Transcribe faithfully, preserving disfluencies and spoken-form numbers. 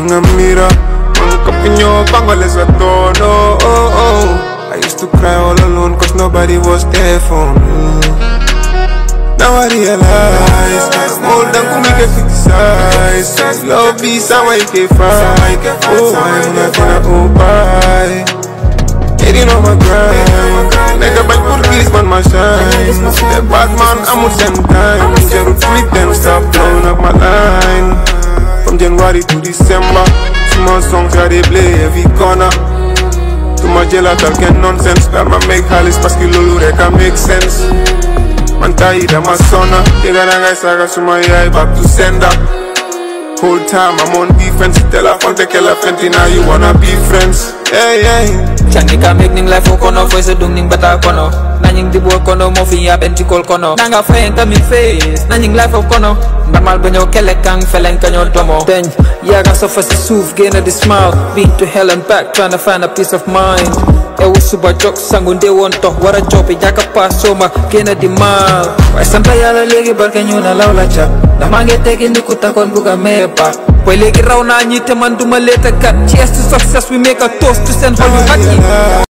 nga mira Mga kapinyo Bangales a tono oh, oh. I used to cry all alone cause nobody was there for me Now I realize I'm old and come get criticize Love is how I can fight Oh, I'm not gonna oh bye Getting on my grind Nigga back for keys man my shine The bad man I'm on them time Zero tweet them stop blowing up my line From January to December Small songs that they play every corner To my jail I talking nonsense That man make halis paski lulu that can make sense Man tired of my sonna Think that I saga to my eye back to sender Whole time I'm on defense Tell her fun take a fenty now you wanna be friends Hey hey Changi ka make ning life o kono Voice dung ning bata kono Nanying dibuo kono mo fi ya benti kol kono Nanga fayin kami face Nanying life o kono Ndamal banyo kele kang felen kanyo domo Then yaga sofa si suf gain a the smile Been to hell and back trying to find a peace of mind Ewo suba jok sangun de won to Wara jopi jaka pass soma gain a the mile Wai santa yala legi barka nyo na laula cha Damange teki ni kutakon buka mepa Boy legi raw na ñi te man duma leta kat Cheers to success we make a toast to send all you happy